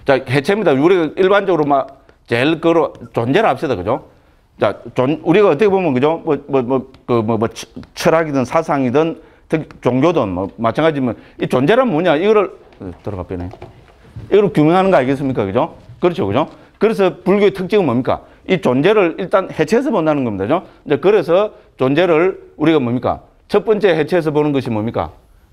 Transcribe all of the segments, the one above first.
자, 해체입니다. 우리가 일반적으로 막 제일 존재를 합시다. 그죠? 자, 우리가 어떻게 보면, 그죠? 철학이든 사상이든 종교든 마찬가지면 이 존재란 뭐냐? 이거를 들어가 빼네. 이걸 규명하는 거 알겠습니까? 그죠? 그렇죠. 그죠? 그래서 불교의 특징은 뭡니까? 이 존재를 일단 해체해서 본다는 겁니다. 그죠? 이제 그래서 존재를 우리가 뭡니까? 첫 번째 해체해서 보는 것이 뭡니까?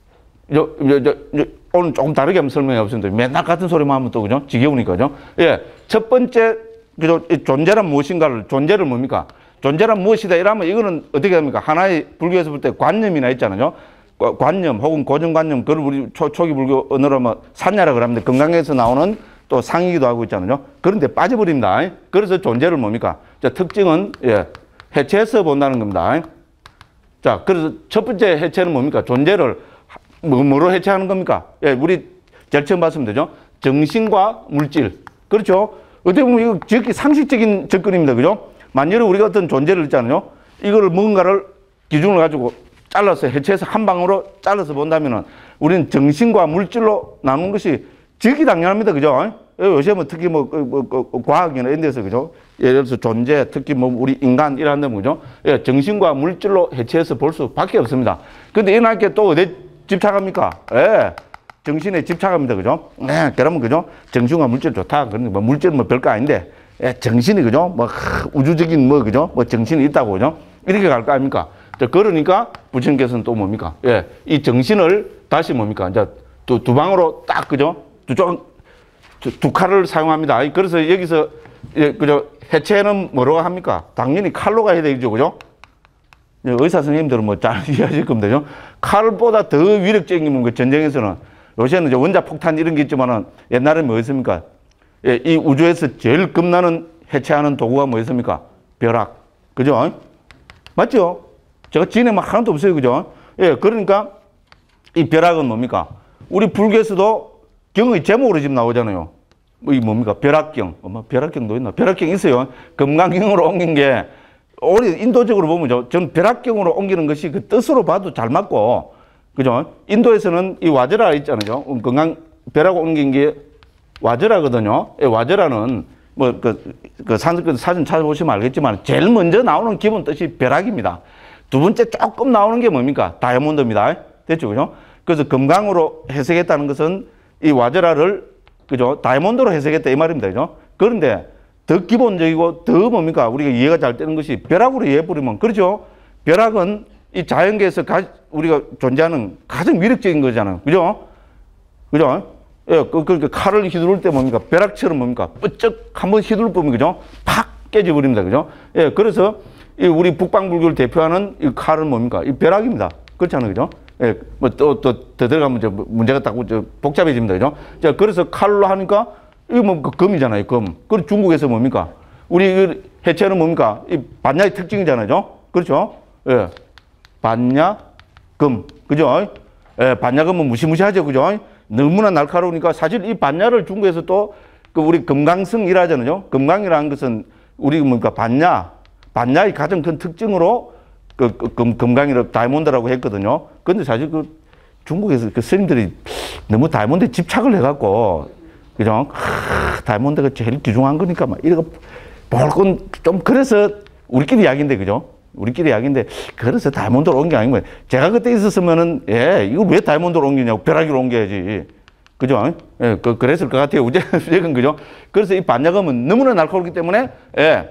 오늘 조금 다르게 한번 설명해 보겠습니다. 맨날 같은 소리만 하면 또, 그죠? 지겨우니까, 그죠? 예. 첫 번째, 그죠? 존재란 무엇인가를, 존재를 뭡니까? 존재란 무엇이다 이러면 이거는 어떻게 합니까? 하나의 불교에서 볼 때 관념이나 있잖아요. 관념 혹은 고정관념, 그걸 우리 초기 불교 언어로 뭐 산야라 그럽니다. 건강에서 나오는 또 상이기도 하고 있잖아요. 그런데 빠져버립니다. 그래서 존재를 뭡니까? 자, 특징은, 예, 해체해서 본다는 겁니다. 자, 그래서 첫 번째 해체는 뭡니까? 존재를 뭐로 해체하는 겁니까? 예, 우리 제일 처음 봤으면 되죠. 정신과 물질. 그렇죠? 어떻게 보면 이거 지극히 상식적인 접근입니다. 그죠? 만약에 우리가 어떤 존재를 있잖아요. 이거를 뭔가를 기준을 가지고 잘라서 해체해서 한 방으로 잘라서 본다면은 우리는 정신과 물질로 나누는 것이 지극히 당연합니다. 그죠? 요새 뭐 특히 과학이나 이런 데서, 그죠? 예를 들어서 존재, 특히 뭐 우리 인간 이런 데, 그죠? 예, 정신과 물질로 해체해서 볼 수밖에 없습니다. 근데 이날 게 또 어디 집착합니까? 예. 정신에 집착합니다. 그죠? 네, 그러면, 그죠? 정신과 물질 좋다. 그런데 뭐 물질은 뭐 별거 아닌데, 예, 정신이, 그죠? 뭐, 우주적인 뭐, 그죠? 뭐 정신이 있다고, 그죠? 이렇게 갈 거 아닙니까? 자, 그러니까 부처님께서는 또 뭡니까? 예, 이 정신을 다시 뭡니까? 이제 두 방으로 딱, 그죠? 두 칼을 사용합니다. 그래서 여기서, 예, 그죠? 해체는 뭐로 합니까? 당연히 칼로 가야 되죠. 그죠? 의사 선생님들은 뭐 잘 이해하실 겁니다. 그죠? 칼보다 더 위력적인 거 전쟁에서는 요새는 이제 원자폭탄 이런 게 있지만은 옛날에는 뭐였습니까? 예, 이 우주에서 제일 겁나는 해체하는 도구가 뭐였습니까? 벼락. 그죠? 맞죠? 제가 지인에 막 하나도 없어요. 그죠? 예, 그러니까 이 벼락은 뭡니까? 우리 불교에서도 경의 제목으로 지금 나오잖아요. 이 뭡니까? 벼락경. 벼락경도 있나? 벼락경 있어요. 금강경으로 옮긴 게, 우리 인도적으로 보면, 전 벼락경으로 옮기는 것이 그 뜻으로 봐도 잘 맞고, 그죠? 인도에서는 이 와저라 있잖아요. 벼락 옮긴 게 와저라거든요. 예, 와저라는, 산스크리트 사진 찾아보시면 알겠지만, 제일 먼저 나오는 기본 뜻이 벼락입니다. 두 번째 조금 나오는 게 뭡니까? 다이아몬드입니다. 됐죠? 그죠? 그래서 금강으로 해석했다는 것은 이 와저라를, 그죠? 다이아몬드로 해석했다 이 말입니다. 그죠? 그런데 더 기본적이고 더 뭡니까? 우리가 이해가 잘 되는 것이 벼락으로 이해해버리면, 그렇죠? 벼락은 이 자연계에서 우리가 존재하는 가장 위력적인 거잖아요. 그죠? 그죠? 예, 그러니까 칼을 휘두를 때 뭡니까? 벼락처럼 뭡니까? 쁘쩍 한번 휘두를 보면, 그죠? 팍 깨져버립니다. 그죠? 예, 그래서 이 우리 북방불교를 대표하는 이 칼은 뭡니까? 이 벼락입니다. 그렇잖아요. 그죠? 예, 뭐 더 들어가면 이제 문제가 딱 복잡해집니다. 그죠? 자, 그래서 칼로 하니까 이거 뭐 금이잖아요. 금. 그리고 중국에서 뭡니까? 우리 해체는 뭡니까? 이 반야의 특징이잖아요. 그렇죠? 예. 반야, 금. 그죠? 예, 반야금은 무시무시하죠. 그죠? 너무나 날카로우니까 사실 이 반야를 중국에서 또 그 우리 금강성이라 하잖아요. 금강이라는 것은 우리 뭡니까? 반야의 가장 큰 특징으로 금강이라고 다이아몬드라고 했거든요. 근데 사실 중국에서 그 스님들이 너무 다이아몬드에 집착을 해갖고, 그죠? 다이아몬드가 제일 귀중한 거니까 막 이러고 볼 건 좀 그래서 우리끼리 이야기인데, 그죠? 우리끼리 이야기인데, 그래서 다이아몬드로 옮긴 게 아닌 거예요. 제가 그때 있었으면은, 예, 이거 왜 다이아몬드로 옮기냐고, 벼락으로 옮겨야지. 그죠? 예, 그랬을 것 같아요. 우재는, 그죠? 그래서 이 반야금은 너무나 날카롭기 때문에, 예,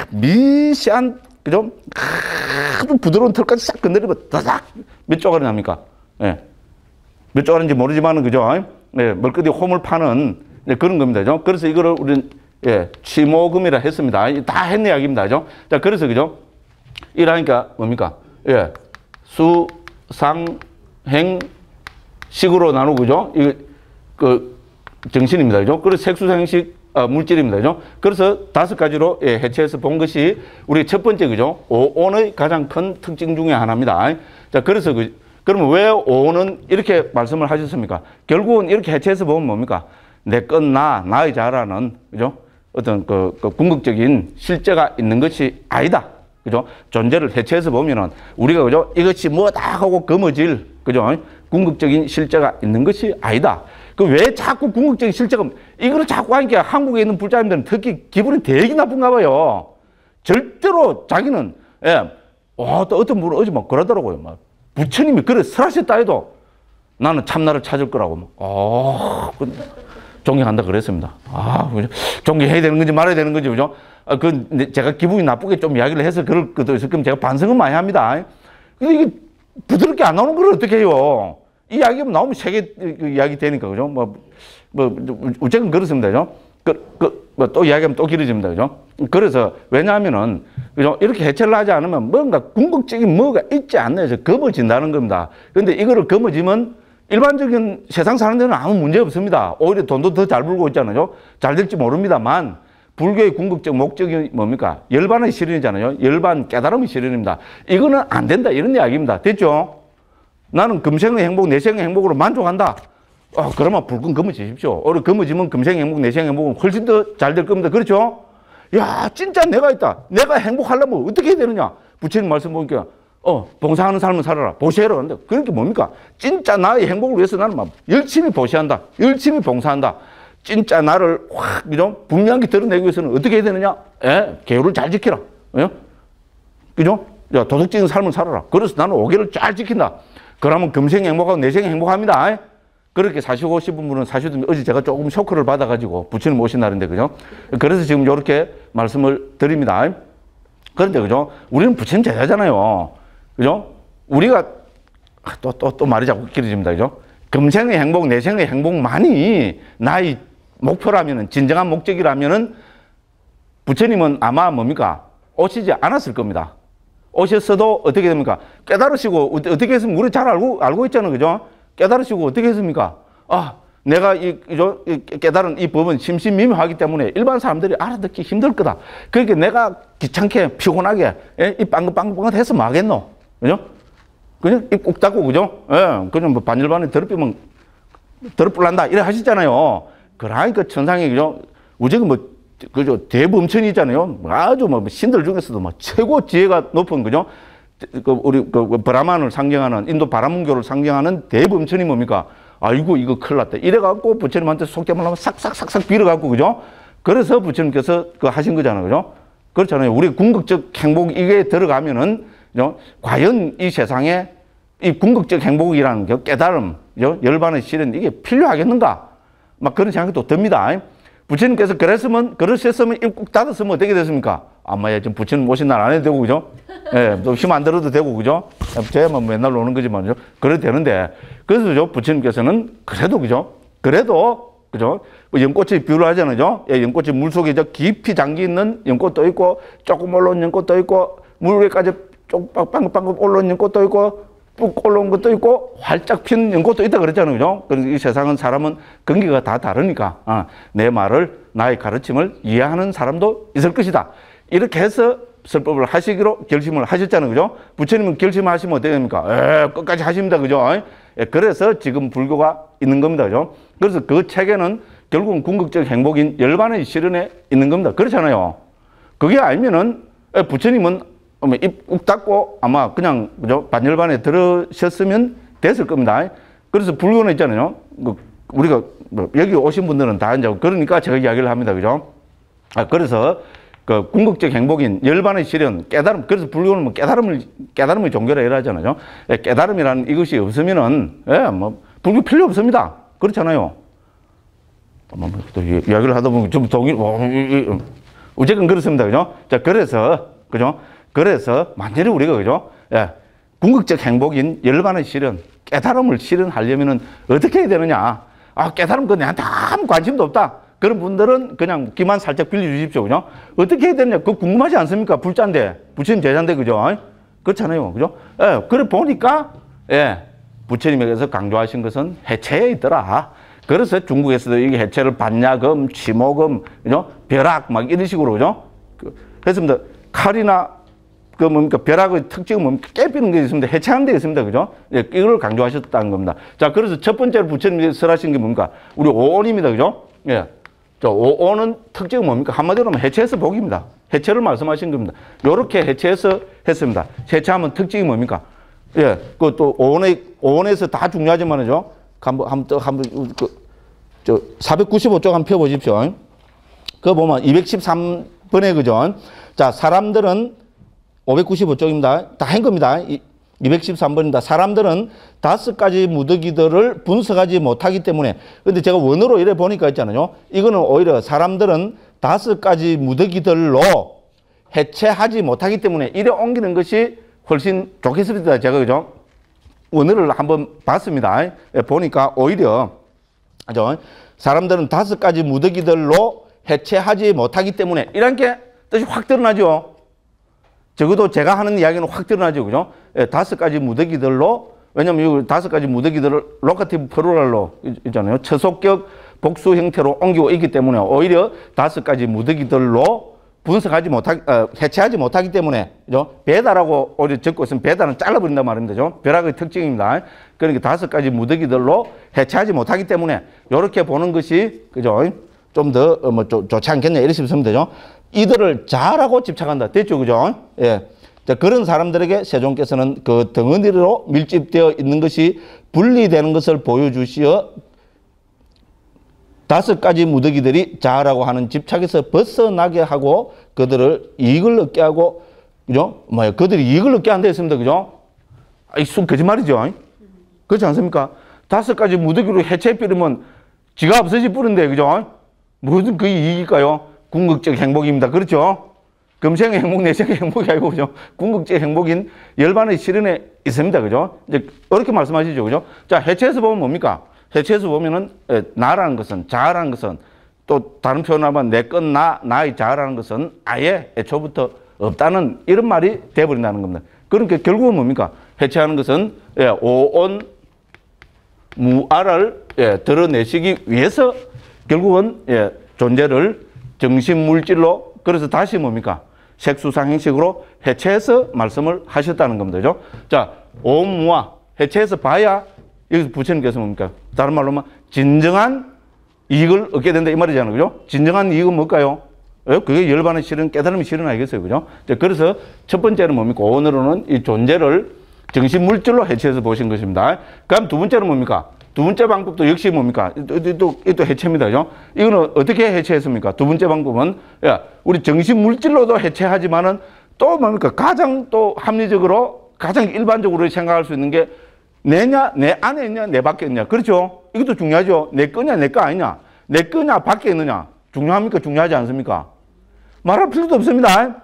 미세한, 그죠? 아주 부드러운 털까지 싹 건드리면 다닥 몇 조각이 납니까? 예. 몇 조각인지 모르지만은, 그죠? 예, 멀거디 홈을 파는, 예, 그런 겁니다. 그죠? 그래서 이거를 우리는, 예, 치모금이라 했습니다. 다 했네 이야기입니다. 그죠? 자, 그래서, 그죠? 이러니까 뭡니까? 예. 수, 상, 행, 식으로 나누고, 그죠? 이거, 정신입니다. 그죠? 그래서 색수생식, 물질입니다. 그죠? 그래서 5가지로, 예, 해체해서 본 것이 우리 첫 번째, 그죠? 오온의 가장 큰 특징 중에 하나입니다. 자, 그래서 그러면 왜 오온은 이렇게 말씀을 하셨습니까? 결국은 이렇게 해체해서 보면 뭡니까? 내 건 나의 자라는, 그죠? 어떤 궁극적인 실제가 있는 것이 아니다. 그죠? 존재를 해체해서 보면은 우리가, 그죠? 이것이 뭐다 하고 거머쥘, 그죠? 궁극적인 실제가 있는 것이 아니다. 그 왜 자꾸 궁극적인 실제가, 이거를 자꾸 하니까 한국에 있는 불자님들은 특히 기분이 되게 나쁜가 봐요. 절대로 자기는, 예, 또 어떤 분은 어제 막 그러더라고요. 막 부처님이 그래 설하셨다 해도 나는 참나를 찾을 거라고. 존경한다 그랬습니다. 존경해야 되는 건지 말아야 되는 건지, 그죠? 제가 기분이 나쁘게 좀 이야기를 해서 그럴 것도 있을 거면 제가 반성은 많이 합니다. 근데 이게 부드럽게 안 나오는 걸 어떻게 해요? 이 이야기가 나오면 세계 이야기 되니까, 그죠? 어쨌든 그렇습니다, 그죠? 또 이야기하면 또 길어집니다, 그죠? 그래서, 왜냐하면은, 그죠? 이렇게 해체를 하지 않으면 뭔가 궁극적인 뭐가 있지 않나 해서 검어진다는 겁니다. 근데 이거를 검어지면 일반적인 세상 사는 데는 아무 문제 없습니다. 오히려 돈도 더 잘 벌고 있잖아요. 잘 될지 모릅니다만, 불교의 궁극적 목적이 뭡니까? 열반의 실현이잖아요. 열반 깨달음의 실현입니다. 이거는 안 된다, 이런 이야기입니다. 됐죠? 나는 금생의 행복, 내생의 행복으로 만족한다. 그러면 불끈 검어지십시오. 검어지면 금생의 행복, 내생의 행복은 훨씬 더 잘 될 겁니다. 그렇죠? 야, 진짜 내가 있다. 내가 행복하려면 어떻게 해야 되느냐? 부처님 말씀 보니까, 봉사하는 삶을 살아라. 보시해라. 그런데 그게 뭡니까? 진짜 나의 행복을 위해서 나는 막 열심히 보시한다. 열심히 봉사한다. 진짜 나를 확, 그죠? 분명하게 드러내기 위해서는 어떻게 해야 되느냐? 계율을 잘 지키라. 그죠? 야, 도덕적인 삶을 살아라. 그래서 나는 5개를 잘 지킨다. 그러면 금생이 행복하고 내생이 행복합니다. 그렇게 사시고 싶은 분은 사시든, 어제 제가 조금 쇼크를 받아가지고 부처님 오신 날인데, 그죠? 그래서 지금 이렇게 말씀을 드립니다. 그런데, 그죠? 우리는 부처님 제자잖아요. 그죠? 우리가, 또 말이 자꾸 길어집니다. 그죠? 금생의 행복, 내생의 행복만이 나의 목표라면은, 진정한 목적이라면은, 부처님은 아마 뭡니까? 오시지 않았을 겁니다. 오셨어도 어떻게 됩니까? 깨달으시고, 어떻게 했으면 우리 잘 알고 있잖아요. 그죠? 깨달으시고 어떻게 했습니까? 내가 깨달은 이 법은 심신미묘하기 때문에 일반 사람들이 알아듣기 힘들 거다. 그러니까 내가 귀찮게, 피곤하게, 이 빵긋빵긋 해서 뭐 하겠노? 그죠? 그냥 입 꾹 닫고, 그죠? 그냥 뭐 반일반에 더럽히면 더럽불난다. 이래 하시잖아요. 그러니까 천상에, 그죠? 우리가 그죠? 대범천이 있잖아요. 아주 신들 중에서도 최고 지혜가 높은, 그죠? 우리 브라만을 상징하는, 인도 바라문교를 상징하는 대범천이 뭡니까? 아이고, 이거 큰일 났다. 이래갖고 부처님한테 속되면 하면 싹싹싹싹 빌어갖고, 그죠? 그래서 부처님께서 하신 거잖아요. 그죠? 그렇잖아요. 우리 궁극적 행복, 이게 들어가면은, 그죠? 과연 이 세상에 이 궁극적 행복이라는 게 깨달음, 그죠? 열반의 실현, 이게 필요하겠는가? 막 그런 생각이 또 듭니다. 부처님께서 그러셨으면 입 꾹 닫았으면 어떻게 됐습니까? 아마 지금 부처님 오신 날 안 해도 되고, 그죠? 또 힘 안 들어도 되고, 그죠? 저야만 맨날 오는 거지만요. 그래도 되는데, 그래서 부처님께서는 그래도, 그죠? 그죠? 연꽃이 비유를 하잖아요. 연꽃이 물 속에 깊이 잠기 있는 연꽃도 있고, 조금 올라온 연꽃도 있고, 물 위까지 쪽 빵긋빵긋 올라온 연꽃도 있고, 뚝 올라온 것도 있고, 활짝 핀 연꽃도 있다 그랬잖아요. 그죠? 그래서 이 세상은 사람은 근기가 다 다르니까, 내 말을, 나의 가르침을 이해하는 사람도 있을 것이다. 이렇게 해서 설법을 하시기로 결심을 하셨잖아요. 그죠? 부처님은 결심하시면 어떻게 됩니까? 끝까지 하십니다. 그죠? 그래서 지금 불교가 있는 겁니다. 그죠? 그래서 그 책에는 결국은 궁극적 행복인 열반의 실현에 있는 겁니다. 그렇잖아요. 그게 알면은 부처님은 입 꾹 닫고 아마 그냥, 그죠? 반열반에 들으셨으면 됐을 겁니다. 그래서 불교는 있잖아요. 우리가 여기 오신 분들은 다 이제 그러니까 제가 이야기를 합니다. 그죠? 그래서 궁극적 행복인 열반의 실현, 깨달음. 그래서 불교는 깨달음의 종교라 이러잖아요. 깨달음이라는 이것이 없으면은, 불교 필요 없습니다. 그렇잖아요. 또 이야기를 하다 보면 좀 어쨌든 그렇습니다. 그죠? 자, 그래서, 만약에 우리가, 그죠? 궁극적 행복인 열반의 실현, 깨달음을 실현하려면은 어떻게 해야 되느냐? 깨달음 내한테 아무 관심도 없다. 그런 분들은 그냥 귀만 살짝 빌려주십시오. 그죠? 어떻게 해야 되느냐? 그거 궁금하지 않습니까? 불자인데, 부처님 제자인데, 그죠? 그렇잖아요. 그죠? 그래 보니까, 부처님에게서 강조하신 것은 해체에 있더라. 그래서 중국에서도 이게 해체를 반야금, 치모금, 그죠? 벼락, 막 이런 식으로, 그죠? 했습니다. 칼이나, 벼락의 특징은 뭡니까? 깨비는 게 있습니다. 해체하는 데 있습니다. 그죠? 이걸 강조하셨다는 겁니다. 자, 그래서 첫 번째로 부처님이 설하신 게 뭡니까? 우리 오온입니다. 그죠? 오온은 특징은 뭡니까? 한마디로 하면 해체해서 복입니다. 해체를 말씀하신 겁니다. 요렇게 해체해서 했습니다. 해체하면 특징이 뭡니까? 예, 그 또 오원에서 다 중요하지만은요. 한번 495쪽 한번 펴보십시오. 그거 보면 213번에 그죠? 자, 사람들은 595쪽입니다. 다 한 겁니다. 213번입니다. 사람들은 5가지 무더기들을 분석하지 못하기 때문에. 근데 제가 원어로 이래 보니까 있잖아요. 이거는 오히려 사람들은 5가지 무더기들로 해체하지 못하기 때문에 이래 옮기는 것이 훨씬 좋겠습니다. 제가 그죠? 원어를 한번 봤습니다. 보니까 오히려 그죠? 사람들은 5가지 무더기들로 해체하지 못하기 때문에 이런 게 뜻이 확 드러나죠. 적어도 제가 하는 이야기는 확 드러나죠. 그죠? 5가지 무더기들로, 왜냐면 이 5가지 무더기들을 로카티브 플루럴로 있잖아요. 처속격 복수 형태로 옮기고 있기 때문에 오히려 5가지 무더기들로 분석하지 해체하지 못하기 때문에, 그죠? 베다라고 오히려 적고 있으면 베다는 잘라버린단 말입니다. 그죠? 벼락의 특징입니다. 그러니까 5가지 무더기들로 해체하지 못하기 때문에, 요렇게 보는 것이, 그죠? 좀 더, 좋지 않겠냐. 이렇게 쓰면 되죠. 이들을 자라고 집착한다. 됐죠? 그죠? 예. 자, 그런 사람들에게 세종께서는 그 덩어리로 밀집되어 있는 것이 분리되는 것을 보여주시어 5가지 무더기들이 자라고 하는 집착에서 벗어나게 하고 그들을 이익을 얻게 하고, 그죠? 그들이 이익을 얻게 한다 했습니다. 그죠? 이 순 거짓말이죠. 그렇지 않습니까? 5가지 무더기로 해체해버리면 지가 없어질 뿐인데, 그죠? 무슨 그게 이익일까요? 궁극적 행복입니다. 그렇죠? 금생의 행복, 내생의 행복이 아니고, 그죠? 궁극적 행복인 열반의 실현에 있습니다. 그죠? 이제, 이렇게 말씀하시죠. 그죠? 자, 해체해서 보면 뭡니까? 해체해서 보면은, 나라는 것은, 자라는 것은, 또 다른 표현하면 내 건 나의 자라는 것은 아예 애초부터 없다는 이런 말이 돼버린다는 겁니다. 그러니까 결국은 뭡니까? 해체하는 것은, 오온, 무아를, 드러내시기 위해서 결국은, 존재를 정신물질로, 그래서 다시 뭡니까? 색수상행식으로 해체해서 말씀을 하셨다는 겁니다. 그죠? 자, 오무와 해체해서 봐야 여기서 부처님께서 뭡니까? 다른 말로 하면 진정한 이익을 얻게 된다 이 말이잖아요. 그죠? 진정한 이익은 뭘까요? 그게 열반의 실현, 깨달음의 실현 아니겠어요? 그죠? 그래서 첫 번째는 뭡니까? 오늘은 이 존재를 정신물질로 해체해서 보신 것입니다. 그럼 두 번째는 뭡니까? 두 번째 방법도 역시 뭡니까? 또 해체입니다. 그죠? 이거는 어떻게 해체했습니까? 두 번째 방법은, 우리 정신물질로도 해체하지만은 또 뭡니까? 가장 또 합리적으로, 가장 일반적으로 생각할 수 있는 게 내냐, 내 안에 있냐, 내 밖에 있냐. 그렇죠? 이것도 중요하죠. 내 거냐, 내 거 아니냐. 내 거냐, 밖에 있느냐. 중요합니까? 중요하지 않습니까? 말할 필요도 없습니다.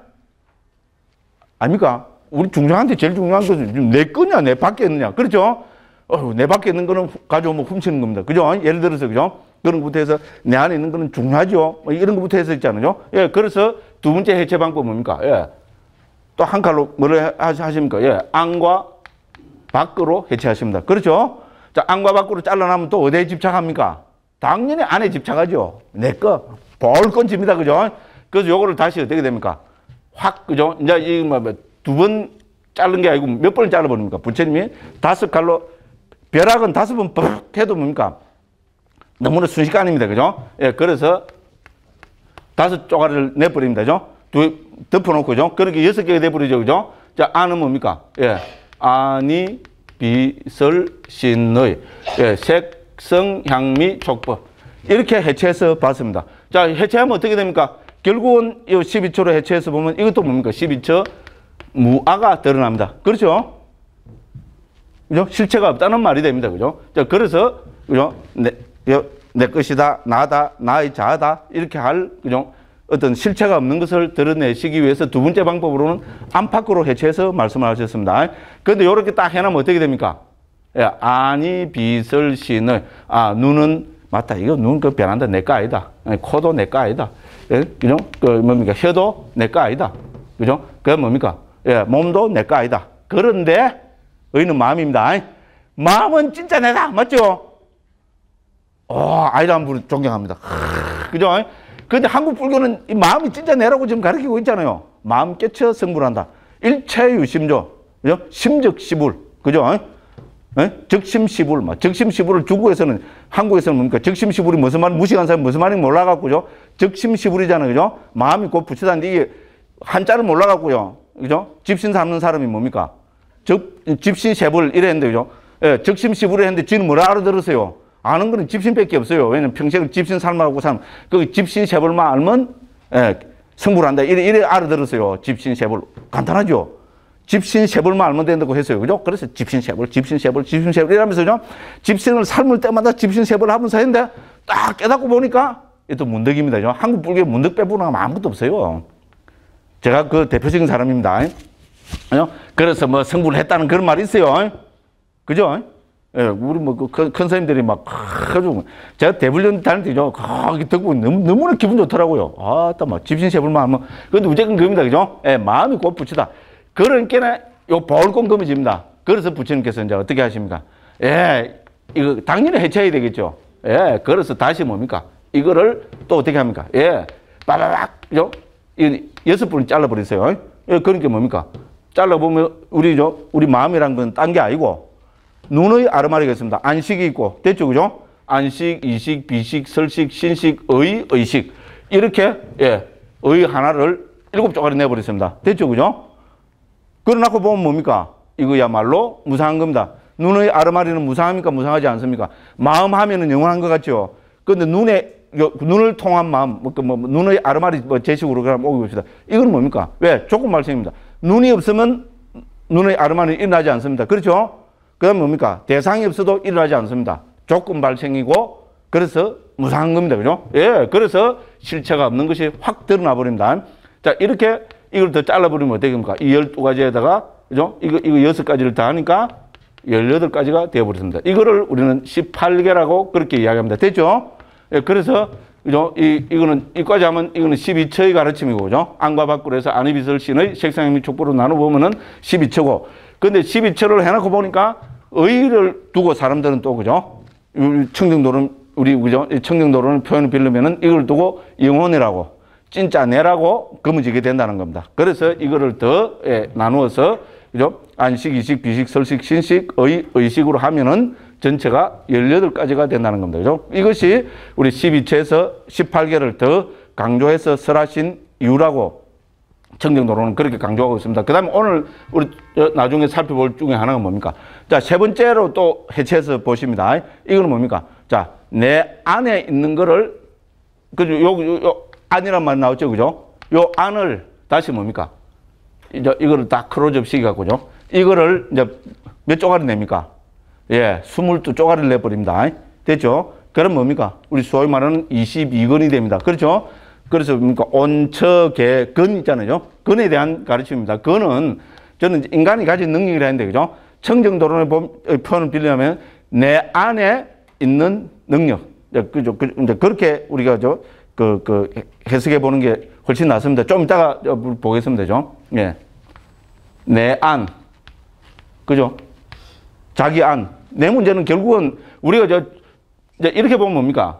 아닙니까? 우리 중요한데 제일 중요한 것은 내 거냐, 내 밖에 있느냐. 그렇죠? 내 밖에 있는 거는 가져오면 훔치는 겁니다. 그죠? 예를 들어서, 그죠? 그런 것부터 해서 내 안에 있는 거는 중요하죠. 이런 것부터 해서 있잖아요. 그래서 두 번째 해체 방법은 뭡니까? 또 한 칼로 뭐를 하십니까? 안과 밖으로 해체하십니다. 그렇죠? 자, 안과 밖으로 잘라나면 또 어디에 집착합니까? 당연히 안에 집착하죠. 내 거. 볼건 집니다. 그죠? 그래서 요거를 다시 어떻게 됩니까? 확, 그죠? 이제 이 두 번 자른 게 아니고 몇 번을 잘라버립니까? 부처님이 5칼로 벼락은 5번 퍽 해도 뭡니까? 너무나 순식간입니다. 그죠? 그래서 5쪼가리를 내버립니다. 그죠? 덮어놓고, 그죠? 그렇게 6개가 돼버리죠. 그죠? 자, 안은 뭡니까? 아니, 비설, 신의. 색성, 향미, 촉법. 이렇게 해체해서 봤습니다. 자, 해체하면 어떻게 됩니까? 결국은 이 12처로 해체해서 보면 이것도 뭡니까? 12처 무아가 드러납니다. 그렇죠? 그죠? 실체가 없다는 말이 됩니다. 그죠? 자, 그래서, 그죠? 내 것이다, 나다, 나의 자아다. 이렇게 할, 그죠? 어떤 실체가 없는 것을 드러내시기 위해서 두 번째 방법으로는 안팎으로 해체해서 말씀을 하셨습니다. 그런데 이렇게 딱 해놓으면 어떻게 됩니까? 아니, 비설, 신의. 눈은, 맞다. 이거 눈 그 변한다. 내 거 아니다. 코도 내 거 아니다. 그죠? 뭡니까? 혀도 내 거 아니다. 그죠? 그게 뭡니까? 몸도 내 거 아니다. 그런데, 의는 마음입니다. 마음은 진짜 내다. 맞죠? 아이라는 분을 존경합니다. 그죠? 그런데 한국 불교는 이 마음이 진짜 내라고 지금 가르치고 있잖아요. 마음 깨쳐 성불한다. 일체유심조. 그죠? 심적시불. 그죠? 적심시불. 적심시불을 중국에서는, 한국에서는 뭡니까? 적심시불이 무슨 말, 무식한 사람이 무슨 말인지 몰라갖고요. 적심시불이잖아요. 그죠? 마음이 곧 부처다는데 이게 한자를 몰라갖고요. 그죠? 집신 삼는 사람이 뭡니까? 집신세벌 이랬는데, 그죠? 예, 적심시불을 했는데 지는 뭐라 알아들었어요? 아는 거는 집신밖에 없어요. 왜냐면 평생을 집신 삶아하고 사람, 그 집신세벌만 알면, 예, 승부를 한다. 이래 알아들었어요. 집신세벌. 간단하죠? 집신세벌만 알면 된다고 했어요. 그죠? 그래서 집신세벌 이러면서죠. 집신을 삶을 때마다 집신세벌 하면서 했는데 딱 깨닫고 보니까 또 문득입니다. 한국 불교에 문득 빼보는 아무것도 없어요. 제가 그 대표적인 사람입니다. 그래서 뭐 승부를 했다는 그런 말이 있어요. 그죠? 예, 우리 뭐 큰 선생님들이 막 아주 제가 대불련 다닐 때죠. 거기 듣고 너무나 기분 좋더라고요. 아, 또 막 집신세벌만 하면 근데 무조건 금이다. 그죠? 예, 마음이 곧 부치다. 그러니까 요 보울권 금이집니다. 그래서 부처님께서 이제 어떻게 하십니까? 예, 이거 당연히 해체해야 되겠죠. 예, 그래서 다시 뭡니까? 이거를 또 어떻게 합니까? 예, 빠바박, 그죠? 이 6분을 잘라버리세요. 예, 그러니까 뭡니까? 잘라보면 우리 마음이란 건 딴 게 아니고 눈의 아르마리가 있습니다. 안식이 있고, 됐죠? 그죠? 안식, 이식, 비식, 설식, 신식, 의식. 이렇게, 예, 의 하나를 7조각을 내버렸습니다. 됐죠? 그죠? 그러놓고 보면 뭡니까? 이거야말로 무상한 겁니다. 눈의 아르마리는 무상합니까? 무상하지 않습니까? 마음 하면은 영원한 것 같죠? 그런데 눈을 통한 마음, 눈의 아르마리 제식으로 그럼 오고 봅시다. 이건 뭡니까? 왜? 조건 발생입니다. 눈이 없으면 눈의 아르마리는 일어나지 않습니다. 그렇죠? 그 다음 뭡니까? 대상이 없어도 일어나지 않습니다. 조건 발생이고, 그래서 무상한 겁니다. 그죠? 예, 그래서 실체가 없는 것이 확 드러나 버립니다. 자, 이렇게 이걸 더 잘라버리면 어떻게 됩니까? 이 12가지에다가, 그죠? 이거 6가지를 다 하니까 18가지가 되어버렸습니다. 이거를 우리는 18개라고 그렇게 이야기합니다. 됐죠? 예, 그래서, 그죠? 이거는, 이까지 하면 이거는 12처의 가르침이고, 그죠? 안과 밖으로 해서 안의비설 신의 색상 및 촉보로 나눠보면은 12처고. 근데 12처를 해놓고 보니까 의를 두고 사람들은 또, 그죠? 청정도론, 그죠? 청정도론을 표현을 빌리면은 이걸 두고 영혼이라고, 진짜 내라고 금지게 된다는 겁니다. 그래서 이거를 더, 예, 나누어서, 그죠? 안식, 이식, 비식, 설식, 신식, 의식으로 하면은 전체가 18가지가 된다는 겁니다. 그죠? 이것이 우리 12처에서 18개를 더 강조해서 설하신 이유라고 청정도론은 그렇게 강조하고 있습니다. 그 다음에 오늘 우리 나중에 살펴볼 중에 하나가 뭡니까? 자, 세 번째로 또 해체해서 보십니다. 이거는 뭡니까? 자, 내 안에 있는 거를, 그죠? 요 안이란 말 나왔죠? 그죠? 요 안을 다시 뭡니까? 이제 이거를 다 크로즈업 시켜갖고죠. 이거를 이제 몇 조각을 냅니까? 예, 22조각을 내버립니다. 됐죠? 그럼 뭡니까? 우리 소위 말하는 22근이 됩니다. 그렇죠? 그래서 뭡니까? 온처계 근 있잖아요. 근에 대한 가르침입니다. 근은 저는 인간이 가진 능력이라 했는데, 그죠? 청정도론의 표현을 빌리려면 내 안에 있는 능력. 그죠? 이제 그렇게 우리가 해석해 보는 게 훨씬 낫습니다. 좀 이따가 보겠습니다. 그죠? 예. 내 안. 그죠? 자기 안. 내 문제는 결국은 우리가 이제 이렇게 보면 뭡니까?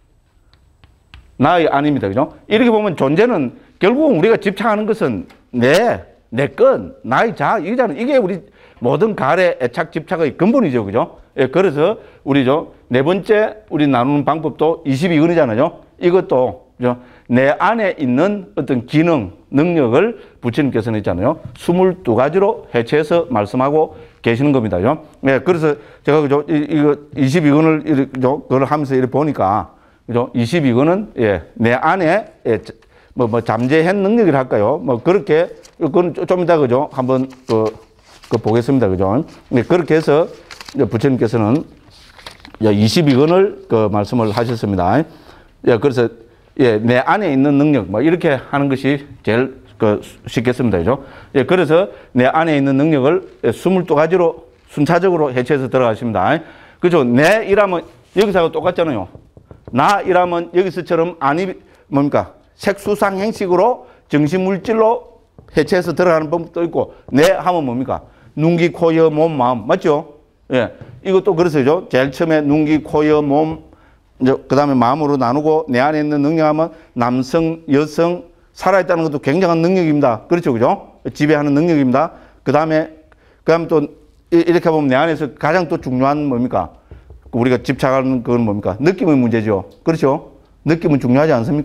나의 안입니다. 그죠? 이렇게 보면 존재는 결국은 우리가 집착하는 것은 내 건, 나의 자, 이거잖아요. 이게 우리 모든 가래, 애착, 집착의 근본이죠. 그죠? 예, 그래서 네 번째 우리 나누는 방법도 22근이잖아요. 이것도, 그죠? 내 안에 있는 어떤 기능, 능력을 부처님께서는 있잖아요. 22가지로 해체해서 말씀하고 계시는 겁니다. 그죠? 예, 그래서 제가 그죠? 이거 22근을 그걸 하면서 이렇게 보니까, 그죠? 22근은, 예, 내 안에, 예, 잠재한 능력이라 할까요? 그렇게, 그건 좀 이따, 그죠? 한번, 보겠습니다. 그죠? 네, 그렇게 해서, 부처님께서는 22근을 말씀을 하셨습니다. 예, 그래서, 예, 내 안에 있는 능력, 이렇게 하는 것이 제일 쉽겠습니다. 그죠? 예, 그래서 내 안에 있는 능력을 22가지로 순차적으로 해체해서 들어가십니다. 그죠? 내 이라면 여기서하고 똑같잖아요. 나 이라면 여기서처럼 안이 뭡니까? 색수상 행식으로 정신물질로 해체해서 들어가는 방법도 있고, 내 하면 뭡니까? 눈, 귀, 코, 여, 몸, 마음. 맞죠? 예. 이것도 그래서죠. 제일 처음에 눈, 귀, 코, 여, 몸, 그 다음에 마음으로 나누고, 내 안에 있는 능력하면 남성, 여성, 살아있다는 것도 굉장한 능력입니다. 그렇죠. 그죠? 지배하는 능력입니다. 그 다음에 또 이렇게 보면 내 안에서 가장 또 중요한 뭡니까? 우리가 집착하는 그건 뭡니까? 느낌의 문제죠. 그렇죠? 느낌은 중요하지 않습니까?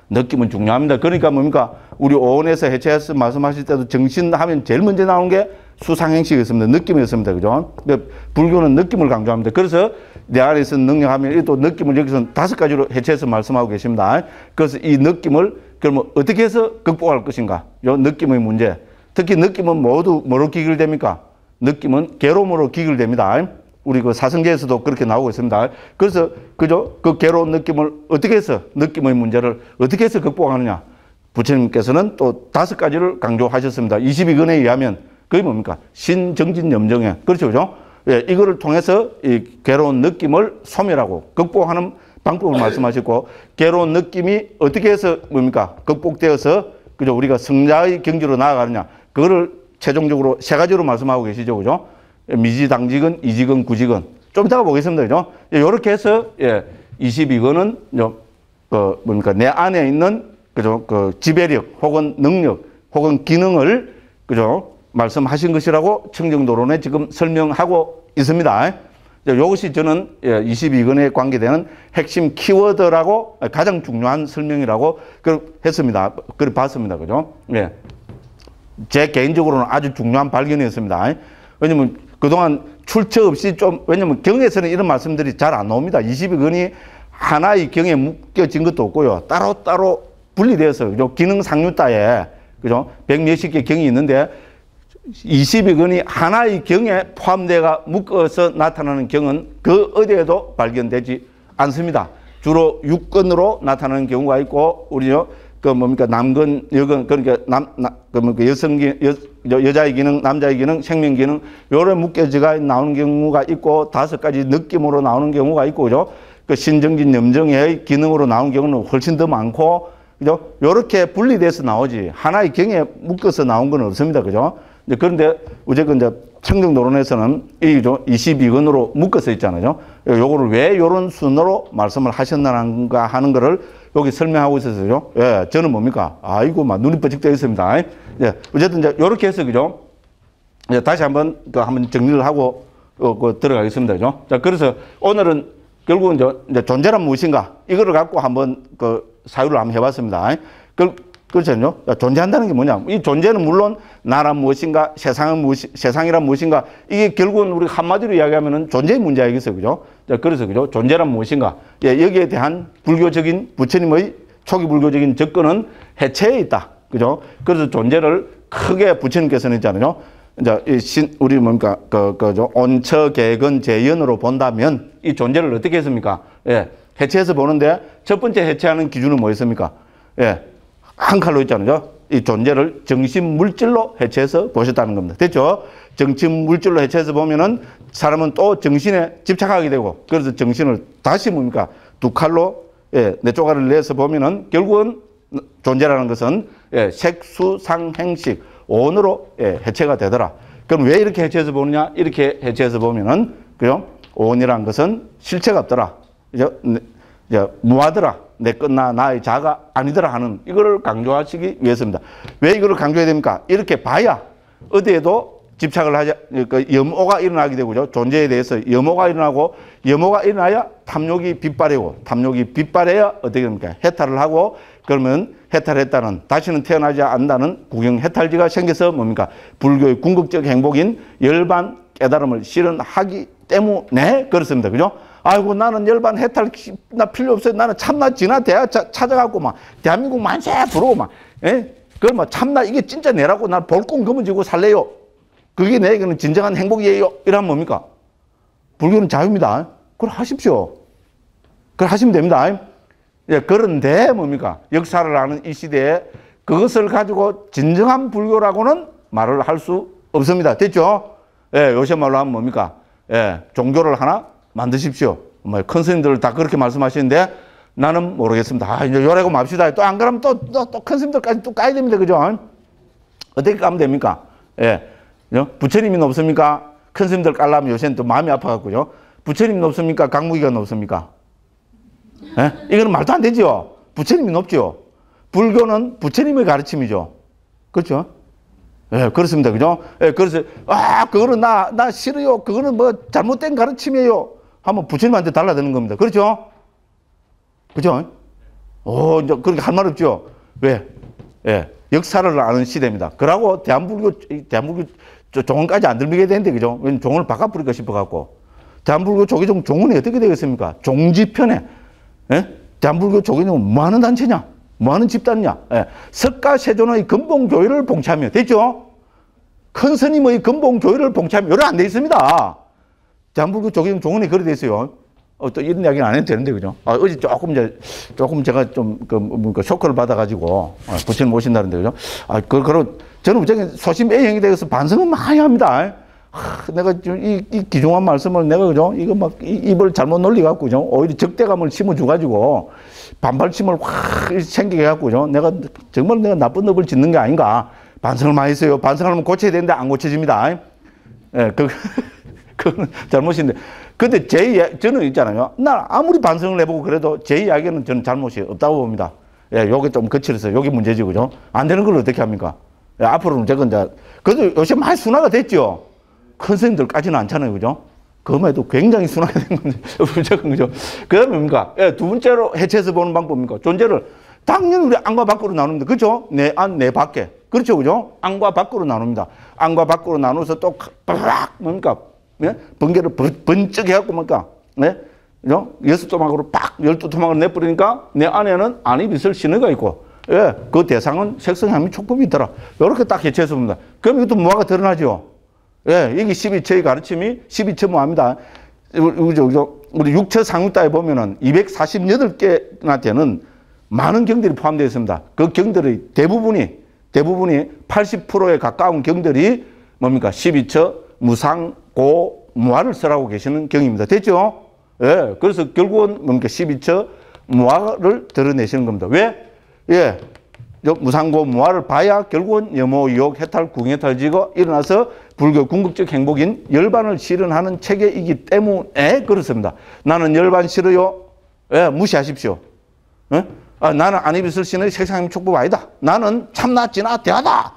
느낌은 중요합니다. 그러니까 뭡니까? 우리 오원에서 해체해서 말씀하실 때도 정신 하면 제일 먼저 나온 게 수상행식이었습니다. 느낌이었습니다. 그죠? 불교는 느낌을 강조합니다. 그래서 내 안에 있는 능력하면 또 느낌을 여기서 5가지로 해체해서 말씀하고 계십니다. 그래서 이 느낌을 그러면 어떻게 해서 극복할 것인가? 요 느낌의 문제. 특히 느낌은 모두 뭐로 귀결됩니까? 느낌은 괴로움으로 귀결됩니다. 우리 그 사성제에서도 그렇게 나오고 있습니다. 그래서 그죠? 그 괴로운 느낌을 어떻게 해서 느낌의 문제를 어떻게 해서 극복하느냐? 부처님께서는 또 5가지를 강조하셨습니다. 22권에 의하면 그게 뭡니까? 신정진염정에. 그렇죠, 그죠? 예, 이거를 통해서 이 괴로운 느낌을 소멸하고 극복하는 방법을 말씀하셨고, 괴로운 느낌이 어떻게 해서 뭡니까? 극복되어서 그죠? 우리가 성자의 경지로 나아가느냐? 그거를 최종적으로 3가지로 말씀하고 계시죠, 그죠? 미지당직은, 이직은, 구직은. 좀 이따가 보겠습니다, 그죠? 이렇게 해서, 예, 22권은, 뭡니까? 내 안에 있는, 그죠? 그 지배력, 혹은 능력, 혹은 기능을, 그죠? 말씀하신 것이라고 청정도론에 지금 설명하고 있습니다. 이것이 저는 22권에 관계되는 핵심 키워드라고 가장 중요한 설명이라고 했습니다. 그걸 봤습니다. 그죠? 예. 제 개인적으로는 아주 중요한 발견이었습니다. 왜냐면 그동안 출처 없이 왜냐면 경에서는 이런 말씀들이 잘 안 나옵니다. 22권이 하나의 경에 묶여진 것도 없고요. 따로따로 분리되어서, 그죠? 기능 상류따에, 그죠? 100몇십 개 경이 있는데, 22권이 하나의 경에 포함되어 묶어서 나타나는 경은 그 어디에도 발견되지 않습니다. 주로 6권으로 나타나는 경우가 있고, 우리요, 남건, 여건, 그러니까 여자의 기능, 남자의 기능, 생명 기능, 요런 묶여지가 나오는 경우가 있고, 5가지 느낌으로 나오는 경우가 있고, 그죠? 그 신정진 염정의 기능으로 나오는 경우는 훨씬 더 많고, 그죠? 요렇게 분리돼서 나오지, 하나의 경에 묶어서 나온 건 없습니다. 그죠? 그런데 어쨌든 이제 청정도론에서는 이 22권으로 묶어서 있잖아요. 요거를 왜 요런 순으로 말씀을 하셨는가 하는 거를 여기 설명하고 있어서요. 예, 저는 뭡니까? 아이고, 막 눈이 뻐직 되어 있습니다. 예, 어쨌든 이제 요렇게 해서, 그죠? 이제 다시 한번 정리를 하고 들어가겠습니다. 그죠? 자, 그래서 오늘은 결국은 이제 존재란 무엇인가? 이거를 갖고 한번 사유를 한번 해봤습니다. 그렇잖아요. 존재한다는 게 뭐냐? 이 존재는 물론 나란 무엇인가, 세상이란 무엇인가, 이게 결국은 우리가 한마디로 이야기하면은 존재의 문제 아니겠어요, 그죠? 자, 그래서 그죠? 존재란 무엇인가? 예, 여기에 대한 불교적인 부처님의 초기 불교적인 접근은 해체에 있다, 그죠? 그래서 존재를 크게 부처님께서는 있잖아요. 이제 우리 뭡니까 온처개근 재연으로 본다면 이 존재를 어떻게 했습니까? 예, 해체해서 보는데 첫 번째 해체하는 기준은 뭐였습니까? 예. 한 칼로 있잖아요. 이 존재를 정신 물질로 해체해서 보셨다는 겁니다. 됐죠? 정신 물질로 해체해서 보면은 사람은 또 정신에 집착하게 되고, 그래서 정신을 다시 뭡니까? 2칼로, 예, 4조각을 내서 보면은 결국은 존재라는 것은, 예, 색수상행식, 온으로, 예, 해체가 되더라. 그럼 왜 이렇게 해체해서 보느냐? 이렇게 해체해서 보면은, 그죠? 온이라는 것은 실체가 없더라. 그죠? 무하더라. 내 끝나 나의 자가 아니더라 하는 이거를 강조하시기 위해서입니다. 왜 이거를 강조해야 됩니까? 이렇게 봐야 어디에도 집착을 하자, 염오가 일어나게 되고요. 존재에 대해서 염오가 일어나고, 염오가 일어나야 탐욕이 빗발이고, 탐욕이 빗발해야 어떻게 됩니까? 해탈을 하고, 그러면 해탈했다는, 다시는 태어나지 않는다는 구경해탈지가 생겨서 뭡니까? 불교의 궁극적 행복인 열반 깨달음을 실현하기 때문에 그렇습니다. 그죠? 아이고, 나는 열반 해탈, 나 필요 없어요. 나는 참나 지나 대학 찾아갖고 막, 대한민국 만세 부르고 막, 예? 그걸 막 참나 이게 진짜 내라고 난 볼공 검어지고 살래요. 그게 내게는 진정한 행복이에요. 이러면 뭡니까? 불교는 자유입니다. 그걸 하십시오. 그걸 하시면 됩니다. 예, 그런데 뭡니까? 역사를 아는 이 시대에 그것을 가지고 진정한 불교라고는 말을 할 수 없습니다. 됐죠? 예, 요새 말로 하면 뭡니까? 예, 종교를 하나 만드십시오. 큰 스님들 다 그렇게 말씀하시는데 나는 모르겠습니다. 아, 이제 요래고 맙시다. 또 안 그러면 또 큰 스님들까지 또 까야 됩니다. 그죠? 어떻게 까면 됩니까? 예. 부처님이 없습니까? 큰 스님들 깔라면 요새는 또 마음이 아파갖고요. 부처님이 없습니까? 강무기가 없습니까? 예? 이거는 말도 안 되죠. 부처님이 없죠. 불교는 부처님의 가르침이죠. 그렇죠? 예, 그렇습니다. 그죠? 예, 그래서, 그거는 나 싫어요. 그거는 뭐 잘못된 가르침이에요. 하면 부처님한테 달라드는 겁니다. 그렇죠? 그죠? 이제 그렇게 할 말 없죠. 왜? 예. 역사를 아는 시대입니다. 그러고 대한불교 종언까지 안 들미게 되는데, 그죠? 왜냐면 종언을 바꿔버릴까 싶어갖고. 대한불교 조계종 종언이 어떻게 되겠습니까? 종지편에, 예? 대한불교 조계종은 뭐 하는 단체냐? 뭐 하는 집단이냐? 예. 석가세존의 근본교회를 봉치하며, 됐죠? 큰 스님의 근본교회를 봉치하며, 요래 안 돼 있습니다. 대한불교 조계종 종언이 그래 돼 있어요. 또 이런 이야기는 안 해도 되는데, 그죠? 어제 조금 제가 좀, 쇼크를 받아가지고, 부처님 오신다는데, 그죠? 그럼, 저는 무조건 소심 A형이 되어서 반성은 많이 합니다. 내가 이 기중한 말씀을 내가, 그죠? 이거 막 입을 잘못 놀리갖고, 그죠? 오히려 적대감을 심어줘가지고, 반발심을 확 생기게 해갖고, 그죠? 정말 내가 나쁜 업을 짓는 게 아닌가. 반성을 많이 했어요. 반성하면 고쳐야 되는데 안 고쳐집니다. 예, 그건 잘못인데. 근데 저는 있잖아요. 나 아무리 반성을 해보고 그래도 제 이야기는 저는 잘못이 없다고 봅니다. 예, 요게 좀 거칠어서 요게 문제지, 그죠? 안 되는 걸 어떻게 합니까? 예, 앞으로는 제가 이제, 그래도 요새 많이 순화가 됐죠? 큰 스님들까지는 않잖아요, 그죠? 그럼에도 굉장히 순화가 된 건데, 그죠? 그 다음에 뭡니까? 예, 두 번째로 해체해서 보는 방법입니까? 존재를 당연히 우리 안과 밖으로 나눕니다. 그렇죠? 내 안, 내 밖에. 그렇죠, 그죠? 안과 밖으로 나눕니다. 안과 밖으로 나눠서 또, 뭡니까? 예? 번개를 번쩍 해갖고 뭡니까? 네? 그죠? 6토막으로 팍 12토막을 내버리니까 내 안에는 안입있을 신의가 있고, 예, 그 대상은 색성함이 촉법이 있더라. 이렇게 딱 해체해서 봅니다. 그럼 이것도 무화가 드러나죠? 예, 여기 12처의 가르침이 12처 무화입니다. 우리 6처 상육다에 보면은 248개나 되는 많은 경들이 포함되어 있습니다. 그 경들의 대부분이 80%에 가까운 경들이 뭡니까? 12처 무상, 고, 무화를 쓰라고 계시는 경입니다. 됐죠? 예. 그래서 결국은 뭡니까? 12처 무화를 드러내시는 겁니다. 왜? 예. 무상고 무화를 봐야 결국은 염호, 유혹, 해탈, 궁해탈지가 일어나서 불교 궁극적 행복인 열반을 실현하는 체계이기 때문에 그렇습니다. 나는 열반 싫어요. 예. 무시하십시오. 예? 나는 안입있을 신의 색상임 촉법 아니다. 나는 참나, 진화, 대하다.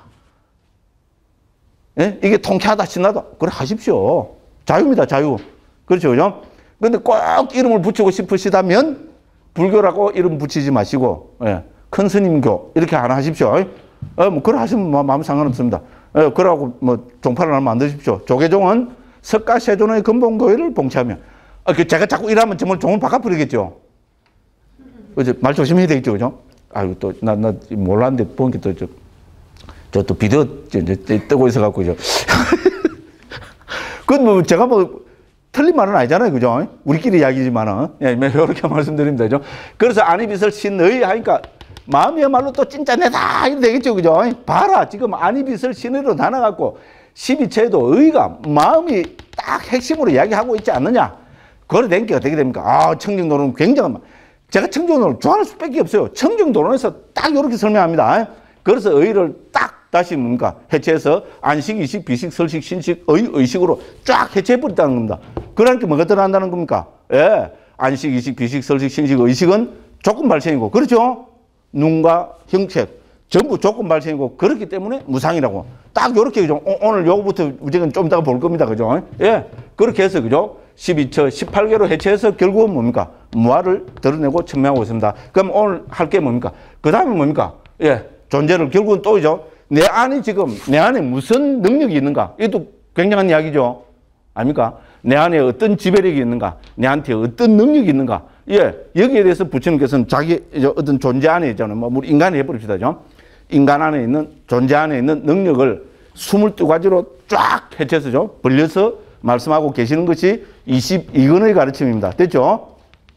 예? 이게 통쾌하다, 신나다. 그래 하십시오. 자유입니다, 자유. 그렇죠, 그죠? 근데 꼭 이름을 붙이고 싶으시다면 불교라고 이름 붙이지 마시고, 예. 큰 스님교 이렇게 하나 하십시오. 뭐 그래 하시면 뭐 마음 상관없습니다. 예. 그러고 뭐 종파를 하나 만드십시오. 조계종은 석가세존의 근본교회를 봉치하며. 제가 자꾸 이러면 정말 종을 바꿔버리겠죠. 그죠? 말 조심해야 되겠죠, 그죠? 아유, 또 나 몰랐는데 보니까 또 비디오 뜨고 있어갖고, 죠. 그건 뭐 제가 뭐 틀린 말은 아니잖아요, 그죠? 우리끼리 이야기지만은. 예, 이렇게 말씀드립니다, 그죠? 그래서 안입있을 신의 하니까 마음이야말로 또 진짜 내다 이래 되겠죠, 그죠? 봐라, 지금 안입있을 신의로 나눠갖고 12처에도 의가 마음이 딱 핵심으로 이야기하고 있지 않느냐? 그래 된 게 어떻게 됩니까? 청정도론 굉장한, 제가 청정도론 좋아할 수밖에 없어요. 청정도론에서 딱 이렇게 설명합니다. 그래서 의를 딱 다시 뭡니까? 해체해서 안식, 이식, 비식, 설식, 신식, 의식으로 쫙 해체해버렸다는 겁니다. 그러니까 뭐가 드러난다는 겁니까? 예. 안식, 이식, 비식, 설식, 신식, 의식은 조건 발생이고, 그렇죠? 눈과 형책, 전부 조건 발생이고, 그렇기 때문에 무상이라고. 딱 요렇게, 그죠? 오늘 요거부터 우리가 좀 이따가 볼 겁니다. 그죠? 예. 그렇게 해서, 그죠? 12처, 18개로 해체해서 결국은 뭡니까? 무화를 드러내고 천명하고 있습니다. 그럼 오늘 할 게 뭡니까? 그 다음에 뭡니까? 예. 존재를 결국은 또이죠. 내 안에 무슨 능력이 있는가? 이것도 굉장한 이야기죠. 아닙니까? 내 안에 어떤 지배력이 있는가? 내한테 어떤 능력이 있는가? 예. 여기에 대해서 부처님께서는 자기 어떤 존재 안에 있잖아요. 뭐, 우리 인간이 해버립시다. 인간 안에 있는, 존재 안에 있는 능력을 22가지로 쫙 해체해서죠. 벌려서 말씀하고 계시는 것이 22권의 가르침입니다. 됐죠?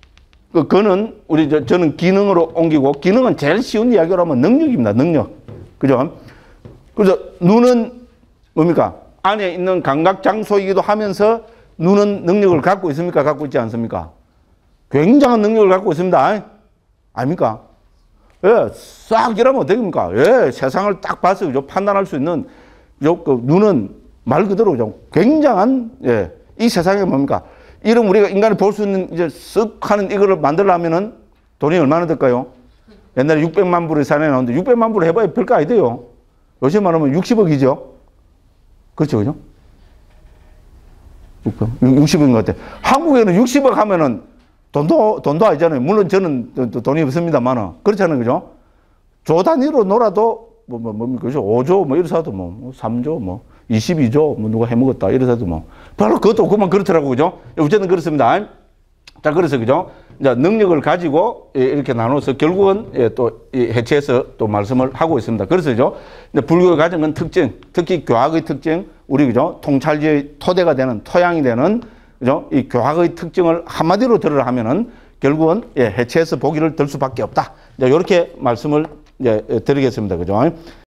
그는 저는 기능으로 옮기고, 기능은 제일 쉬운 이야기로 하면 능력입니다. 능력. 그죠? 그래서 눈은 뭡니까? 안에 있는 감각 장소이기도 하면서 눈은 능력을 갖고 있습니까? 갖고 있지 않습니까? 굉장한 능력을 갖고 있습니다. 아닙니까? 예, 싹 이러면 어떻게 됩니까? 예, 세상을 딱 봐서 그죠? 판단할 수 있는 그 눈은 말 그대로 굉장한, 예, 이 세상에 뭡니까? 이런 우리가 인간이 볼 수 있는 이제 쓱 하는 이거를 만들려면은 돈이 얼마나 들까요? 옛날에 600만 불의 산에 나오는데 600만 불 해봐야 별거 아니대요. 요새 말하면 60억이죠. 그렇죠, 그죠? 60억인 것 같아. 한국에는 60억 하면은 돈도 아니잖아요. 물론 저는 돈이 없습니다만은. 그렇잖아요. 그죠? 조 단위로 놀아도, 그죠? 5조, 이래서도 3조, 22조, 누가 해먹었다. 이래서도 바로 그것도 그만 그렇더라고. 그죠? 어쨌든 그렇습니다. 자, 그래서, 그죠? 자, 능력을 가지고 이렇게 나눠서 결국은 또 해체해서 또 말씀을 하고 있습니다. 그래서, 그죠? 불교의 가정은 특징, 특히 교학의 특징, 우리, 그죠? 통찰지의 토대가 되는, 토양이 되는, 그죠? 이 교학의 특징을 한마디로 들으라 하면은 결국은 해체해서 보기를 들 수밖에 없다. 이제 이렇게 말씀을 드리겠습니다. 그죠?